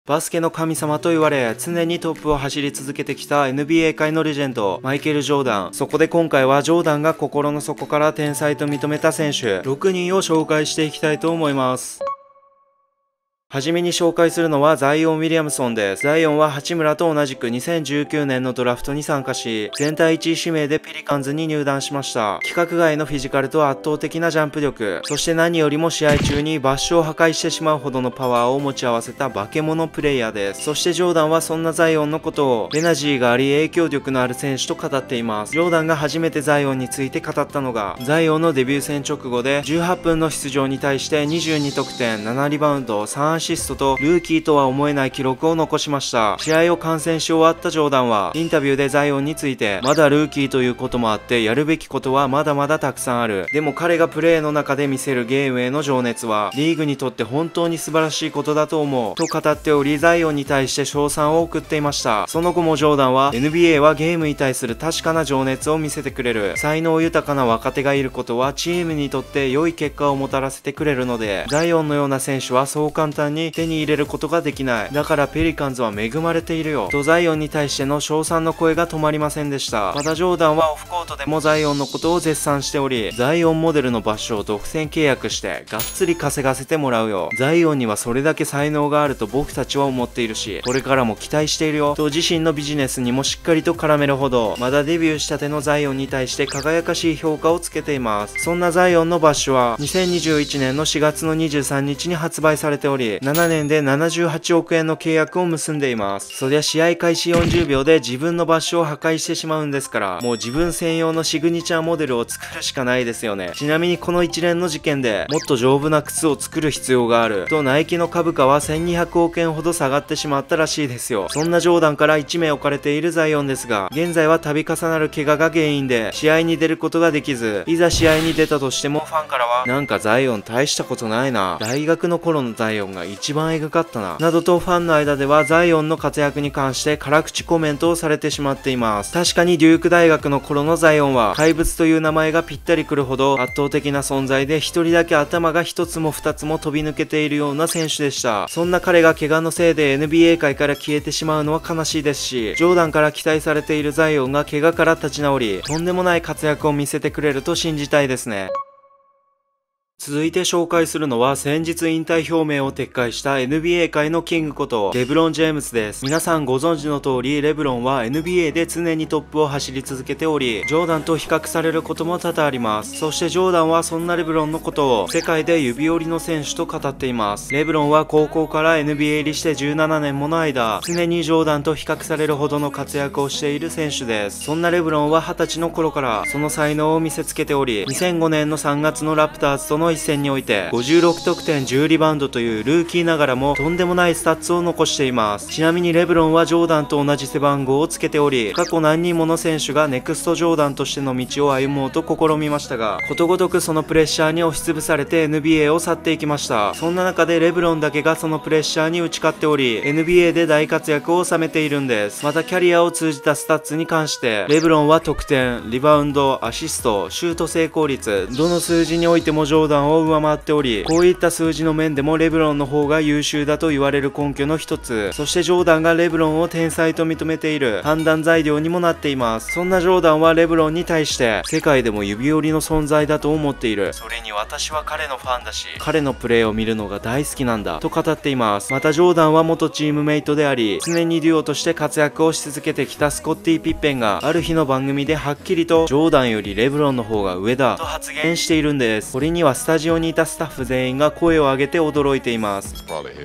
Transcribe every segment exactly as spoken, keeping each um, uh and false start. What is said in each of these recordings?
バスケの神様と言われ、常にトップを走り続けてきた エヌビーエー 界のレジェンド、マイケル・ジョーダン。そこで今回はジョーダンが心の底から天才と認めた選手、ろくにんを紹介していきたいと思います。はじめに紹介するのはザイオン・ウィリアムソンです。ザイオンは八村と同じくにせんじゅうきゅうねんのドラフトに参加し、全体いちい指名でペリカンズに入団しました。規格外のフィジカルと圧倒的なジャンプ力、そして何よりも試合中にバッシュを破壊してしまうほどのパワーを持ち合わせた化け物プレイヤーです。そしてジョーダンはそんなザイオンのことをエナジーがあり影響力のある選手と語っています。ジョーダンが初めてザイオンについて語ったのが、ザイオンのデビュー戦直後でじゅうはっぷんの出場に対してにじゅうにとくてん、ななリバウンド、さんアシストとルーキーとは思えない記録を残しました。試合を観戦し終わったジョーダンはインタビューでザイオンについて、まだルーキーということもあってやるべきことはまだまだたくさんある。でも彼がプレーの中で見せるゲームへの情熱はリーグにとって本当に素晴らしいことだと思うと語っており、ザイオンに対して称賛を送っていました。その後もジョーダンは エヌビーエー はゲームに対する確かな情熱を見せてくれる。才能豊かな若手がいることはチームにとって良い結果をもたらせてくれるので、ザイオンのような選手はそう簡単に手に入れることができない。だからペリカンズは恵まれているよとザイオンに対しての称賛の声が止まりませんでした。またジョーダンはオフコートでもザイオンのことを絶賛しており、ザイオンモデルのバッシュを独占契約してがっつり稼がせてもらうよ。ザイオンにはそれだけ才能があると僕たちは思っているし、これからも期待しているよと自身のビジネスにもしっかりと絡めるほど、まだデビューしたてのザイオンに対して輝かしい評価をつけています。そんなザイオンのバッシュはにせんにじゅういちねんのしがつのにじゅうさんにちに発売されており、ななねんでななじゅうはちおくえんの契約を結んでいます。そりゃ試合開始よんじゅうびょうで自分のバッシュを破壊してしまうんですから、もう自分専用のシグニチャーモデルを作るしかないですよね。ちなみにこの一連の事件でもっと丈夫な靴を作る必要があるとナイキの株価はせんにひゃくおくえんほど下がってしまったらしいですよ。そんなジョーダンからいちめい置かれているザイオンですが、現在は度重なる怪我が原因で試合に出ることができず、いざ試合に出たとしてもファンからはなんかザイオン大したことないな、大学の頃のザイオンが一番エグかったななどとファンの間ではザイオンの活躍に関して辛口コメントをされてしまっています。確かにデューク大学の頃のザイオンは怪物という名前がぴったりくるほど圧倒的な存在で、一人だけ頭が一つも二つも飛び抜けているような選手でした。そんな彼が怪我のせいで エヌビーエー 界から消えてしまうのは悲しいですし、ジョーダンから期待されているザイオンが怪我から立ち直り、とんでもない活躍を見せてくれると信じたいですね。続いて紹介するのは先日引退表明を撤回した エヌビーエー 界のキングことレブロン・ジェームズです。皆さんご存知の通り、レブロンは エヌビーエー で常にトップを走り続けており、ジョーダンと比較されることも多々あります。そしてジョーダンはそんなレブロンのことを世界で指折りの選手と語っています。レブロンは高校から エヌビーエー 入りしてじゅうななねんもの間、常にジョーダンと比較されるほどの活躍をしている選手です。そんなレブロンははたちの頃からその才能を見せつけており、にせんごねんのさんがつのラプターズとの一戦においてごじゅうろくとくてんじゅうリバウンドというルーキーながらもとんでもないスタッツを残しています。ちなみにレブロンはジョーダンと同じ背番号をつけており、過去何人もの選手がネクストジョーダンとしての道を歩もうと試みましたが、ことごとくそのプレッシャーに押しつぶされて エヌビーエー を去っていきました。そんな中でレブロンだけがそのプレッシャーに打ち勝っており、 エヌビーエー で大活躍を収めているんです。またキャリアを通じたスタッツに関してレブロンは得点、リバウンド、アシスト、シュート成功率、どの数字においてもジョーダンを上回っており、こういった数字の面でもレブロンの方が優秀だと言われる根拠の一つ、そしてジョーダンがレブロンを天才と認めている判断材料にもなっています。そんなジョーダンはレブロンに対して世界でも指折りの存在だと思っている、それに私は彼のファンだし彼のプレーを見るのが大好きなんだと語っています。またジョーダンは元チームメイトであり、常にデュオとして活躍をし続けてきたスコッティ・ピッペンがある日の番組ではっきりとジョーダンよりレブロンの方が上だと発言しているんです。これにはスタジオにいたスタッフ全員が声を上げて驚いています。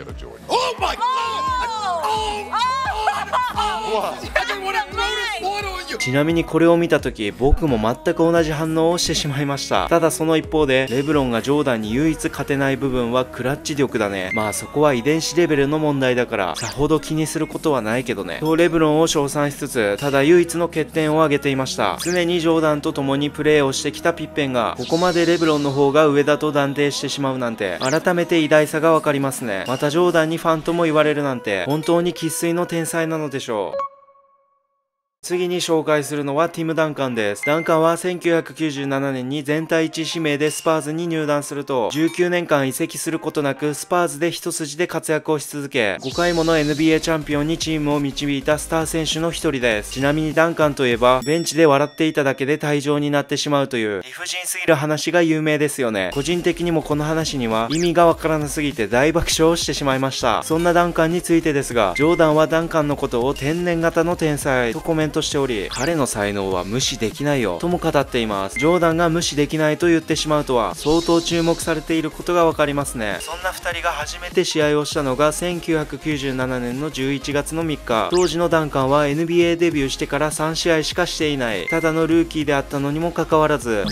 ちなみにこれを見た時、僕も全く同じ反応をしてしまいました。ただその一方でレブロンがジョーダンに唯一勝てない部分はクラッチ力だね。まあそこは遺伝子レベルの問題だからさほど気にすることはないけどねとレブロンを称賛しつつ、ただ唯一の欠点を挙げていました。常にジョーダンと共にプレーをしてきたピッペンがここまでレブロンの方が上だと断定してしまうなんて、改めて偉大さがわかりますね。またジョーダンにファンとも言われるなんて本当に生粋の天才なのでしょう。 次に紹介するのはティム・ダンカンです。ダンカンはせんきゅうひゃくきゅうじゅうななねんに全体いちい指名でスパーズに入団すると、じゅうきゅうねんかん移籍することなくスパーズで一筋で活躍をし続け、ごかいもの エヌビーエー チャンピオンにチームを導いたスター選手の一人です。ちなみにダンカンといえば、ベンチで笑っていただけで退場になってしまうという理不尽すぎる話が有名ですよね。個人的にもこの話には意味がわからなすぎて大爆笑をしてしまいました。そんなダンカンについてですが、ジョーダンはダンカンのことを天然型の天才とコメントしており、彼の才能は無視できないよとも語っています。ジョーダンが無視できないと言ってしまうとは相当注目されていることがわかりますね。そんなふたりが初めて試合をしたのがせんきゅうひゃくきゅうじゅうななねんのじゅういちがつのみっか。当時のダンカンは エヌビーエー デビューしてからさんしあいしかしていないただのルーキーであったのにもかかわらず、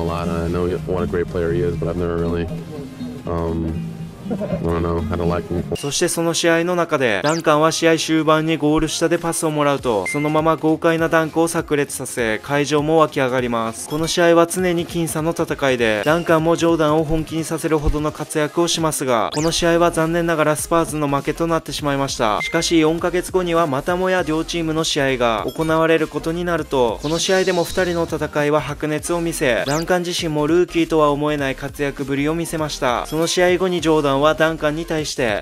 そしてその試合の中でダンカンは試合終盤にゴール下でパスをもらうと、そのまま豪快なダンクを炸裂させ会場も湧き上がります。この試合は常に僅差の戦いで、ダンカンもジョーダンを本気にさせるほどの活躍をしますが、この試合は残念ながらスパーズの負けとなってしまいました。しかしよんかげつごにはまたもや両チームの試合が行われることになると、この試合でもふたりの戦いは白熱を見せ、ダンカン自身もルーキーとは思えない活躍ぶりを見せました。その試合後にジョーダンはダンカンに対して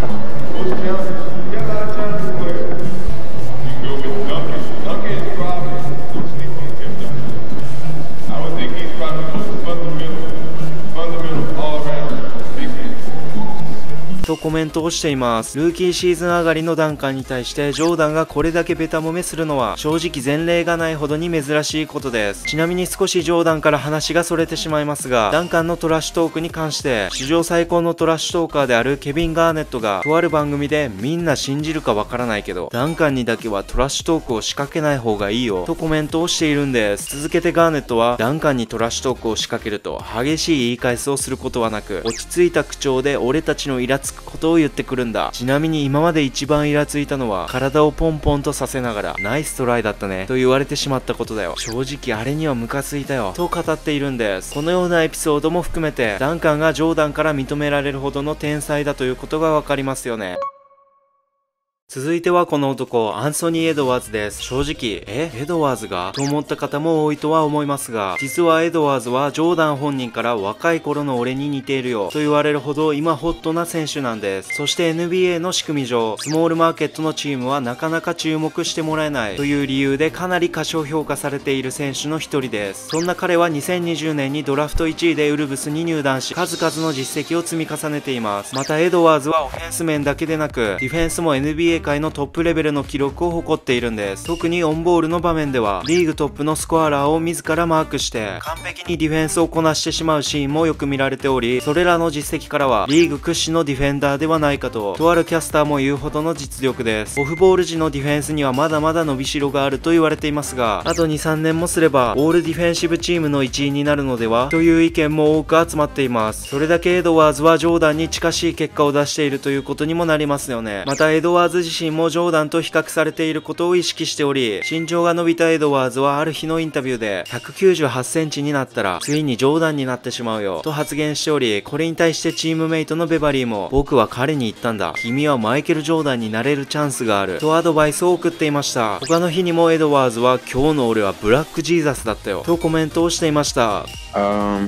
とコメントをしています。ルーキーシーズン上がりのダンカンに対してジョーダンがこれだけベタ揉めするのは正直前例がないほどに珍しいことです。ちなみに少しジョーダンから話がそれてしまいますが、ダンカンのトラッシュトークに関して史上最高のトラッシュトーカーであるケビン・ガーネットがとある番組で、みんな信じるかわからないけどダンカンにだけはトラッシュトークを仕掛けない方がいいよとコメントをしているんです。続けてガーネットは、ダンカンにトラッシュトークを仕掛けると激しい言い返しをすることはなく、落ち着いた口調で俺たちのイラつくことを言ってくるんだ。ちなみに今まで一番イラついたのは、体をポンポンとさせながらナイストライだったねと言われてしまったことだよ。正直あれにはムカついたよと語っているんです。このようなエピソードも含めてダンカンがジョーダンから認められるほどの天才だということがわかりますよね。続いてはこの男、アンソニー・エドワーズです。正直、えエドワーズがと思った方も多いとは思いますが、実はエドワーズはジョーダン本人から若い頃の俺に似ているよと言われるほど今ホットな選手なんです。そして エヌビーエー の仕組み上、スモールマーケットのチームはなかなか注目してもらえないという理由でかなり過小評価されている選手の一人です。そんな彼はにせんにじゅうねんにドラフトいちいでウルブスに入団し、数々の実績を積み重ねています。またエドワーズはオフェンス面だけでなく、ディフェンスも エヌビーエー 界のトップレベルの記録を誇っているんです。特にオンボールの場面ではリーグトップのスコアラーを自らマークして完璧にディフェンスをこなしてしまうシーンもよく見られており、それらの実績からはリーグ屈指のディフェンダーではないかととあるキャスターも言うほどの実力です。オフボール時のディフェンスにはまだまだ伸びしろがあると言われていますが、あと にさんねんもすればオールディフェンシブチームの一員になるのではという意見も多く集まっています。それだけエドワーズはジョーダンに近しい結果を出しているということにもなりますよね。またエドワーズ自身もジョーダンと比較されていることを意識しており、身長が伸びたエドワーズはある日のインタビューでひゃくきゅうじゅうはちセンチになったらついにジョーダンになってしまうよと発言しており、これに対してチームメイトのベバリーも、僕は彼に言ったんだ、君はマイケル・ジョーダンになれるチャンスがあるとアドバイスを送っていました。他の日にもエドワーズは、今日の俺はブラックジーザスだったよとコメントをしていました。 um,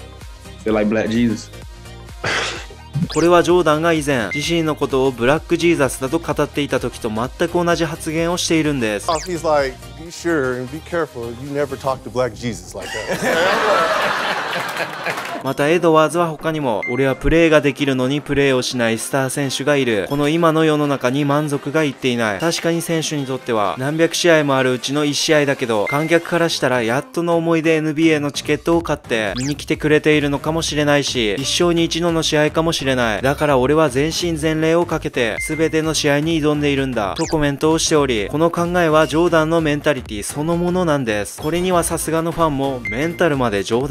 like Black Jesus. これはジョーダンが以前自身のことをブラックジーザスだと語っていた時と全く同じ発言をしているんです。 He's like, be sure and be careful. You never talk to Black Jesus like that. またエドワーズは他にも、俺はプレーができるのにプレーをしないスター選手がいる。この今の世の中に満足がいっていない。確かに選手にとっては何百試合もあるうちのいち試合だけど、観客からしたらやっとの思いで エヌビーエー のチケットを買って見に来てくれているのかもしれないし、一生に一度の試合かもしれない。だから俺は全身全霊をかけて全ての試合に挑んでいるんだとコメントをしており、この考えはジョーダンのメンタリティそのものなんです。これにはさすがのファンも、メンタルまでジョーダンそっくり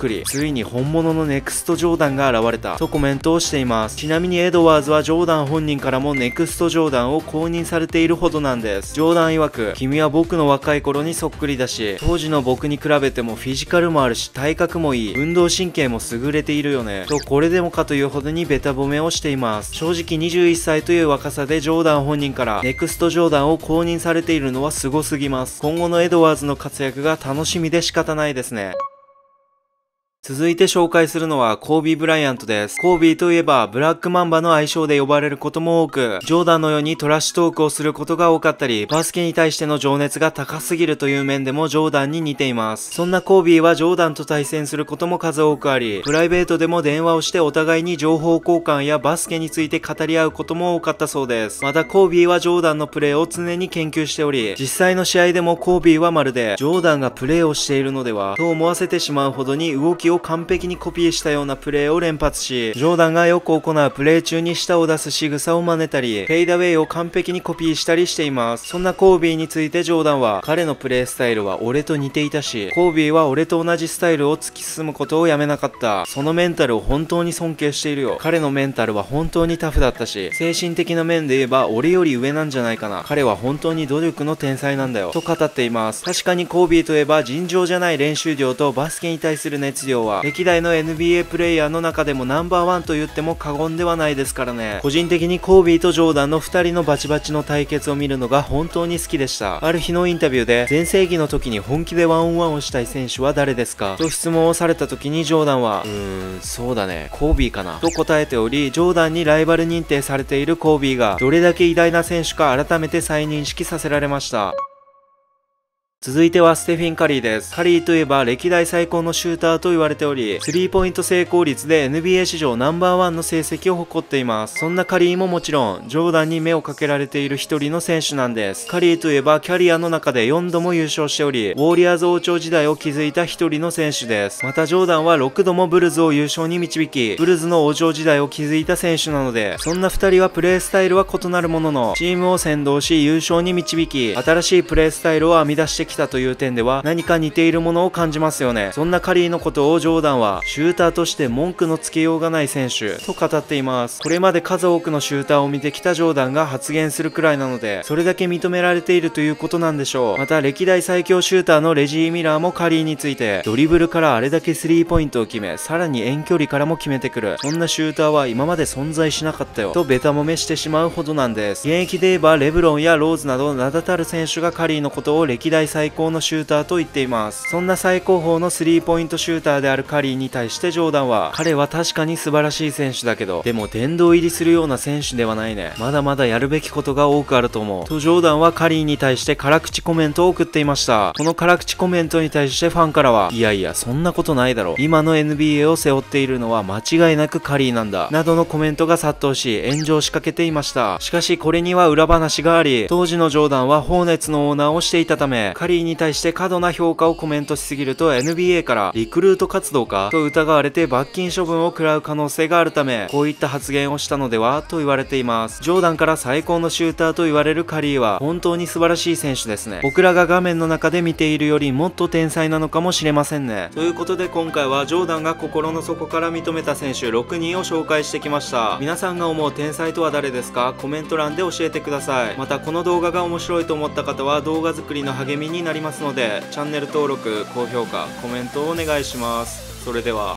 くり、ついに本物のネクストジョーダンが現れたとコメントをしています。ちなみにエドワーズはジョーダン本人からもネクストジョーダンを公認されているほどなんです。ジョーダン曰く、君は僕の若い頃にそっくりだし、当時の僕に比べてもフィジカルもあるし体格もいい、運動神経も優れているよねと、これでもかというほどにベタ褒めをしています。正直にじゅういっさいという若さでジョーダン本人からネクストジョーダンを公認されているのはすごすぎます。今後のエドワーズの活躍が楽しみで仕方ないですね。続いて紹介するのはコービー・ブライアントです。コービーといえばブラックマンバの愛称で呼ばれることも多く、ジョーダンのようにトラッシュトークをすることが多かったり、バスケに対しての情熱が高すぎるという面でもジョーダンに似ています。そんなコービーはジョーダンと対戦することも数多くあり、プライベートでも電話をしてお互いに情報交換やバスケについて語り合うことも多かったそうです。またコービーはジョーダンのプレーを常に研究しており、実際の試合でもコービーはまるでジョーダンがプレーをしているのではと思わせてしまうほどに動きを完璧にコピーしたようなプレーを連発し、ジョーダンがよく行うプレー中に舌を出す仕草を真似たり、フェイダウェイを完璧にコピーしたりしています。そんなコービーについてジョーダンは、彼のプレースタイルは俺と似ていたし、コービーは俺と同じスタイルを突き進むことをやめなかった。そのメンタルを本当に尊敬しているよ。彼のメンタルは本当にタフだったし、精神的な面で言えば俺より上なんじゃないかな。彼は本当に努力の天才なんだよと語っています。確かにコービーといえば尋常じゃない練習量とバスケに対する熱量は歴代の エヌビーエー プレイヤーの中でもナンバーワンと言っても過言ではないですからね。個人的にコービーとジョーダンのふたりのバチバチの対決を見るのが本当に好きでした。ある日のインタビューで、全盛期の時に本気でワンオンワンをしたい選手は誰ですかと質問をされた時にジョーダンは、うーんそうだねコービーかなと答えており、ジョーダンにライバル認定されているコービーがどれだけ偉大な選手か改めて再認識させられました。続いてはステフィン・カリーです。カリーといえば歴代最高のシューターと言われており、スリーポイント成功率で エヌビーエー 史上ナンバーワンの成績を誇っています。そんなカリーももちろん、ジョーダンに目をかけられている一人の選手なんです。カリーといえばキャリアの中でよんども優勝しており、ウォーリアーズ王朝時代を築いた一人の選手です。またジョーダンはろくどもブルズを優勝に導き、ブルズの王朝時代を築いた選手なので、そんなふたりはプレースタイルは異なるものの、チームを先導し優勝に導き、新しいプレースタイルを編み出してきたという点では何か似ているものを感じますよね。そんなカリーのことをジョーダンはシューターとして文句のつけようがない選手と語っています。これまで数多くのシューターを見てきたジョーダンが発言するくらいなので、それだけ認められているということなんでしょう。また歴代最強シューターのレジー・ミラーもカリーについて、ドリブルからあれだけスリーポイントを決め、さらに遠距離からも決めてくる、そんなシューターは今まで存在しなかったよとベタ褒めしてしまうほどなんです。現役で言えばレブロンやローズなど名だたる選手がカリーのことを歴代最高のシューターと言っています。そんな最高峰のスリーポイントシューターであるカリーに対してジョーダンは、彼は確かに素晴らしい選手だけど、でも殿堂入りするような選手ではないね、まだまだやるべきことが多くあると思うとジョーダンはカリーに対して辛口コメントを送っていました。この辛口コメントに対してファンからは、いやいやそんなことないだろ、今の エヌビーエー を背負っているのは間違いなくカリーなんだなどのコメントが殺到し、炎上しかけていました。しかしこれには裏話があり、当時のジョーダンはホーネツのオーナーをしていたため、カリーに対して過度な評価をコメントしすぎると エヌビーエー からリクルート活動かと疑われて罰金処分を食らう可能性があるため、こういった発言をしたのではと言われています。ジョーダンから最高のシューターと言われるカリーは本当に素晴らしい選手ですね。僕らが画面の中で見ているよりもっと天才なのかもしれませんね。ということで今回はジョーダンが心の底から認めた選手ろくにんを紹介してきました。皆さんが思う天才とは誰ですか？コメント欄で教えてください。またこの動画が面白いと思った方は動画作りの励みになりますので、チャンネル登録、高評価、コメントをお願いします。それでは。